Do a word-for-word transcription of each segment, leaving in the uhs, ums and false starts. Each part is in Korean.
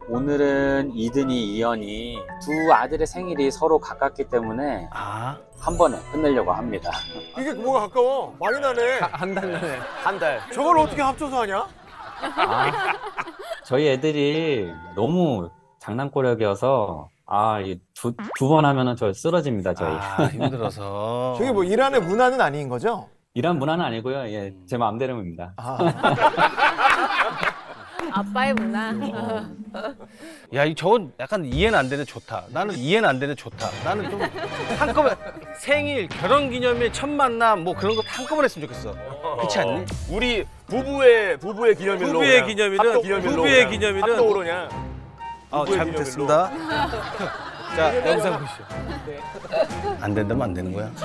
오늘은 이든이, 이연이 두 아들의 생일이 서로 가깝기 때문에 아, 한 번에 끝내려고 합니다. 이게 뭐가 가까워? 많이 나네. 한 달 전에. 한 달. 저걸 어떻게 합쳐서 하냐? 아, 저희 애들이 너무 장난꾸러기여서 아, 두, 두 번 하면은 저 쓰러집니다, 저희. 아, 힘들어서. 저게 뭐 이란의 문화는 아닌 거죠? 이란 문화는 아니고요. 예, 제 마음대로입니다. 아. 아빠의 문화. 야, 이 저건 약간 이해는 안 되는 좋다. 나는 이해는 안 되는 좋다. 나는 좀 한꺼번에 생일, 결혼기념일, 첫 만남 뭐 그런 거 다 한꺼번에 했으면 좋겠어. 그렇지 않니? 우리 부부의 부부의 기념일로 부부의 그냥 기념일은 합동 기념일로 부부의 그냥 기념일은 합동으로 그냥 아, 부부의 잘못했습니다. 자, 영상 보시죠. 안 된다면 안 되는 거야.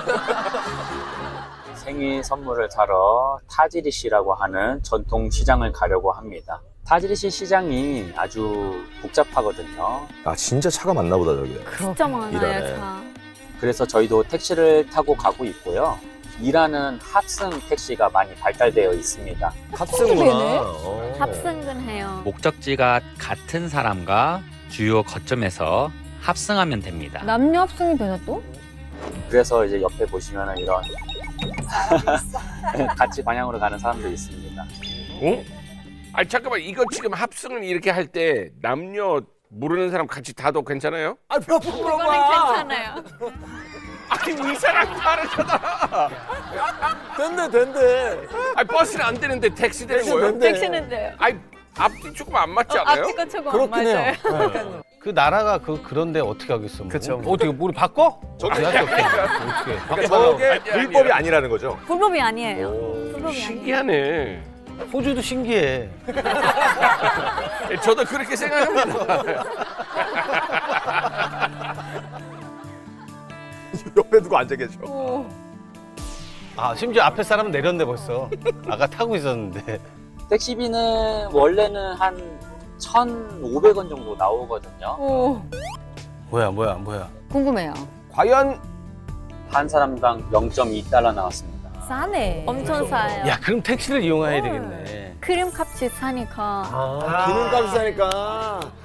생일 선물을 사러 타지리시라고 하는 전통 시장을 가려고 합니다. 타지리시 시장이 아주 복잡하거든요. 아 진짜 차가 많나 보다 저기. 진짜 많아요, 이라네. 차. 그래서 저희도 택시를 타고 가고 있고요. 이라는 합승 택시가 많이 발달되어 있습니다. 합승구나. 어. 합승근 해요. 목적지가 같은 사람과 주요 거점에서 합승하면 됩니다. 남녀 합승이 되나 또? 그래서 이제 옆에 보시면은 이런 같이 방향으로 가는 사람도 있습니다. 어? 아니 잠깐만 이거 지금 합승을 이렇게 할 때 남녀 모르는 사람 같이 타도 괜찮아요? 아, 몇 번 그거는 물어봐. 괜찮아요. 아니 의사랑 다르잖아. 된대, 된대. 아니 버스는 안 되는데 택시 되는 택시 거예요? 된대. 택시는 돼요. 아니 앞뒤 조금 안 맞지 않아요? 앞뒤가 조금 안 그렇긴 해요. 맞아요. 그 나라가 그 그런데 어떻게 하겠어? 뭐. 그쵸. 어떻게 우리 바꿔? 어떻게 할수 없어. 어떻게? 그러니까 바꿔달라고. 저게 불법이 아니라는 거죠. 불법이 아니에요. 불법이 아니에요. 신기하네. 호주도 신기해. 저도 그렇게 생각합니다. 옆에 누구 앉아 계셔. 오. 아, 심지어 앞에 사람은 내렸네 벌써. 아까 타고 있었는데. 택시비는 원래는 한 천오백 원 정도 나오거든요. 오. 뭐야, 뭐야, 뭐야. 궁금해요. 과연 한 사람당 영 점 이 달러 나왔습니다. 싸네. 엄청 싸요. 야, 그럼 택시를 이용해야 되겠네. 크림값이 싸니까. 아, 기름값이 싸니까.